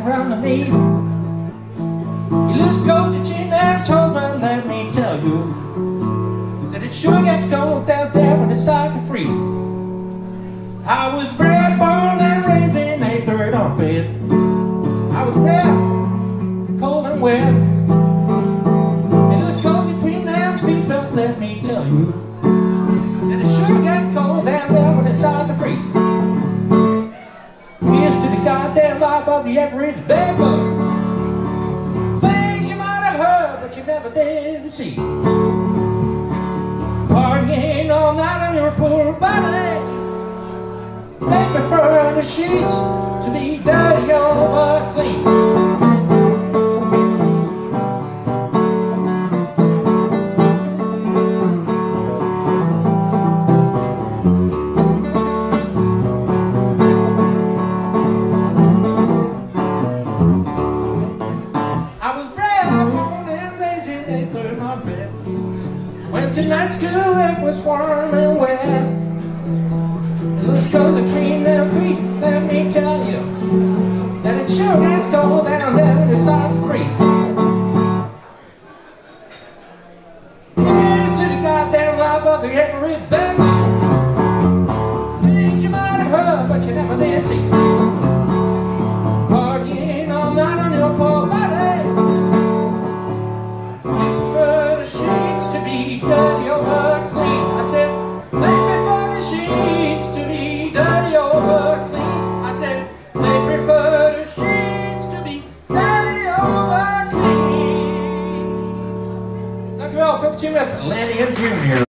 around the knee. You lose clothes that you never told me. Let me tell you that it sure gets cold down there when it starts to freeze. I was bred, born and raised in a third armpit. I was bred, cold and wet. You lose clothes between them feet, but let me tell you that it sure gets cold down there when it starts to freeze. Here's to the goddamn life of the average bedbug. Things you might have heard, but you never did see. Partying all night on your poor body. They prefer the sheets to be dirty over clean. Went to night school, it was warm and wet. It was cold between them feet, let me tell you that it sure gets cold down there when it starts to freeze. Here's to the goddamn life of the every bed. Things you might have heard, but you never did see. Partying all night on your poor body. Dirty over clean. I said, they prefer the sheets to be dirty over clean. I said, they prefer the sheets to be dirty over clean. Thank you all for tuning in to Lanny and Junior.